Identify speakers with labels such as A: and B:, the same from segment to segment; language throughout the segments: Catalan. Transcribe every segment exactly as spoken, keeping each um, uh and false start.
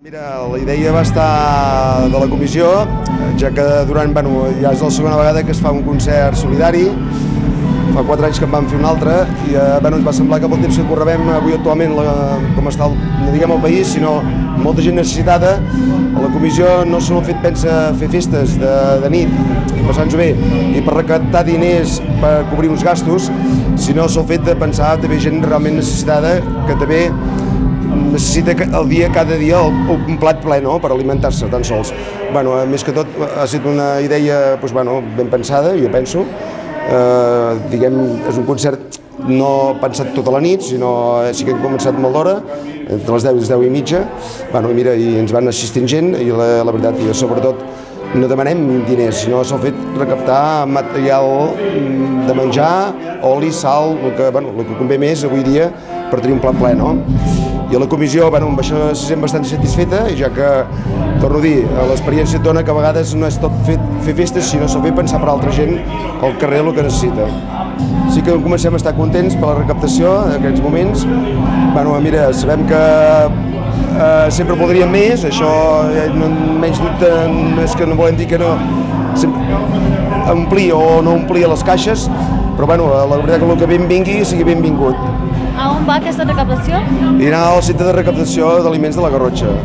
A: Mira, la idea va estar de la comissió, ja que durant, bueno, ja és la segona vegada que es fa un concert solidari, fa quatre anys que en vam fer un altre, i eh, bueno, ens va semblar que pel temps que correbem avui actualment, la, com està el, no diguem el país, sinó molta gent necessitada, a la comissió no s'ho ha fet pensa fer festes de, de nit, passant-nos bé, i per recaptar diners per cobrir uns gastos, sinó s'ho ha fet de pensar també gent realment necessitada, que també necessita el dia, cada dia, un plat ple, no?, per alimentar-se, tan sols. Bueno, més que tot, ha estat una idea doncs, bueno, ben pensada, jo penso. Eh, diguem, és un concert no pensat tota la nit, sinó sí que hem començat molt d'hora, entre les deu i les deu i mitja. Bueno, mira, i ens van assistint gent, i la, la veritat, i sobretot, no demanem diners, sinó s'ha fet recaptar material de menjar, oli, sal, el que, bueno, el que convé més avui dia per tenir un plat ple, no? I a la comissió, bueno, amb això se sent bastant satisfeta, i ja que, torno a dir, l'experiència et dona que a vegades no és tot fer, fer festes, sinó s'ha fet pensar per altra gent al carrer el que necessita. Sí que comencem a estar contents per la recaptació d'aquests moments. Bueno, mira, sabem que eh, sempre voldríem més, això eh, no, menys dubte és que no volem dir que no omplir o no omplir les caixes, però bueno, la veritat que el que ben vingui sigui benvingut.
B: A on va aquesta recaptació?
A: I anar al centre de recaptació d'aliments de la Garrotxa.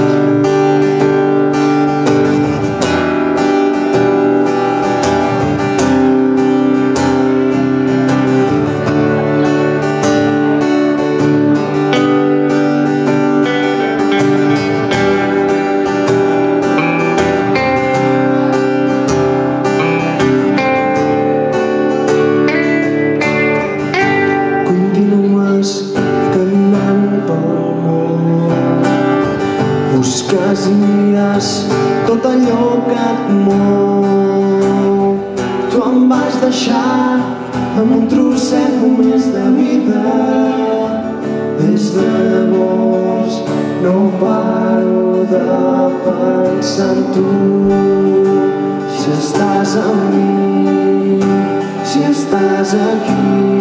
C: Busques i mires tot allò que et mou. Tu em vas deixar amb un trosset només de vida. Des de llavors no paro de pensar en tu. Si estàs amb mi, si estàs aquí,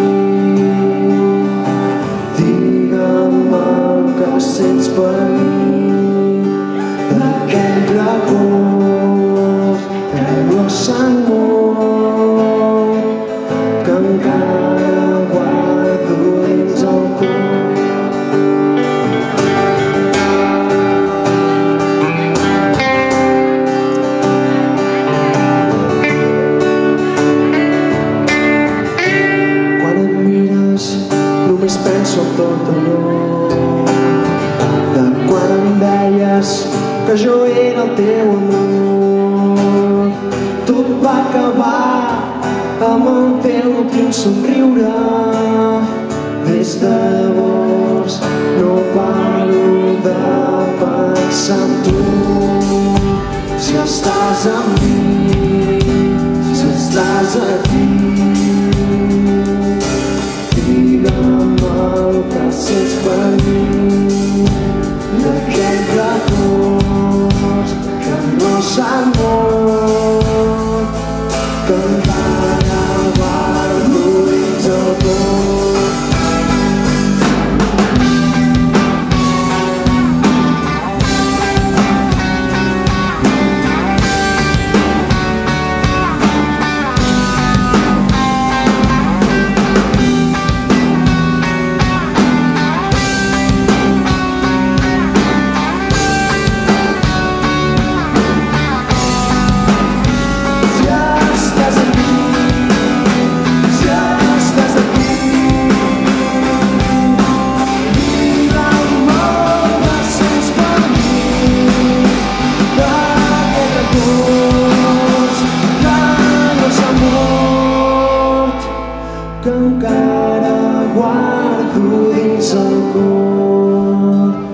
C: digue'm el que sents per mi. Aquell record que no s'ha mort, que encara guardo dins el cor. Quan et mires només penso en tot allò de quan em deies que jo era el teu amor. Tot va acabar amb el teu últim somriure. Des de llavors no paro de pensar en tu. Si estàs amb mi, si estàs aquí, digue'm el que sents per mi. D'aquell record que no s'ha mort, que encara guardo dins el cor. Que encara guardo dins el cor.